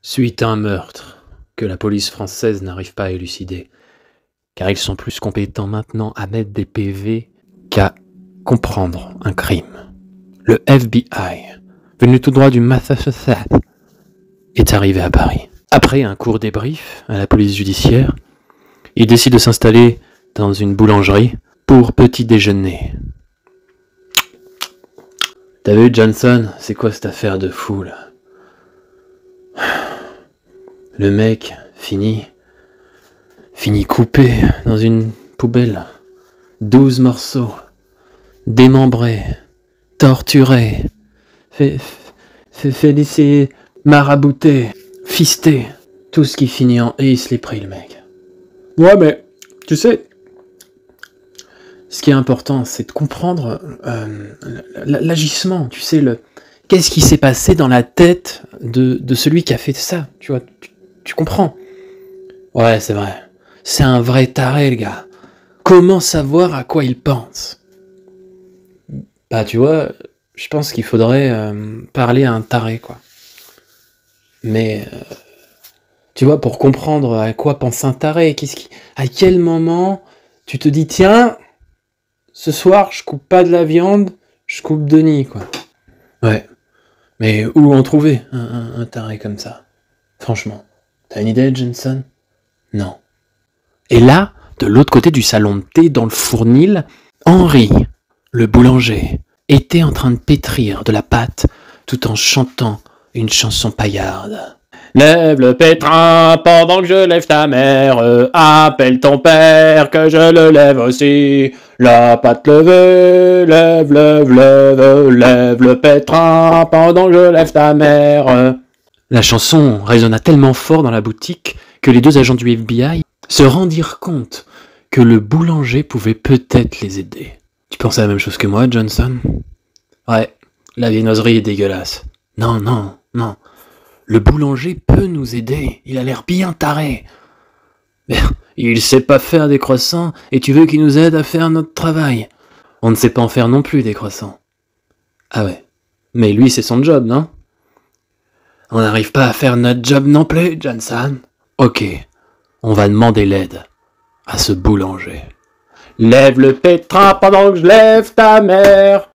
Suite à un meurtre que la police française n'arrive pas à élucider, car ils sont plus compétents maintenant à mettre des PV qu'à comprendre un crime. Le FBI, venu tout droit du Massachusetts, est arrivé à Paris. Après un court débrief à la police judiciaire, il décide de s'installer dans une boulangerie pour petit déjeuner. T'as vu, Johnson, c'est quoi cette affaire de fou, là? Le mec finit coupé dans une poubelle. 12 morceaux. Démembré. Torturé. Fait laisser marabouté. Fisté. Tout ce qui finit en et il se l'est pris, le mec. Ouais, mais tu sais, ce qui est important, c'est de comprendre l'agissement. Tu sais, qu'est-ce qui s'est passé dans la tête de celui qui a fait ça. Tu vois, tu comprends? Ouais, c'est vrai. C'est un vrai taré, le gars. Comment savoir à quoi il pense? Bah, tu vois, je pense qu'il faudrait parler à un taré, quoi. Mais, tu vois, pour comprendre à quoi pense un taré, à quel moment tu te dis, tiens, ce soir, je coupe pas de la viande, je coupe Denis, quoi. Ouais. Mais où en trouver un taré comme ça? Franchement. T'as une idée, Johnson? Non. Et là, de l'autre côté du salon de thé, dans le fournil, Henri, le boulanger, était en train de pétrir de la pâte tout en chantant une chanson paillarde. Lève le pétrin pendant que je lève ta mère, appelle ton père que je le lève aussi. La pâte levée, lève le pétrin pendant que je lève ta mère. La chanson résonna tellement fort dans la boutique que les deux agents du FBI se rendirent compte que le boulanger pouvait peut-être les aider. Tu penses à la même chose que moi, Johnson? Ouais, la viennoiserie est dégueulasse. Non. Le boulanger peut nous aider, il a l'air bien taré. Mais il sait pas faire des croissants et tu veux qu'il nous aide à faire notre travail. On ne sait pas en faire non plus des croissants. Ah ouais, mais lui c'est son job, non? On n'arrive pas à faire notre job non plus, Johnson. Ok, on va demander l'aide à ce boulanger. Lève le pétrin pendant que je lève ta mère.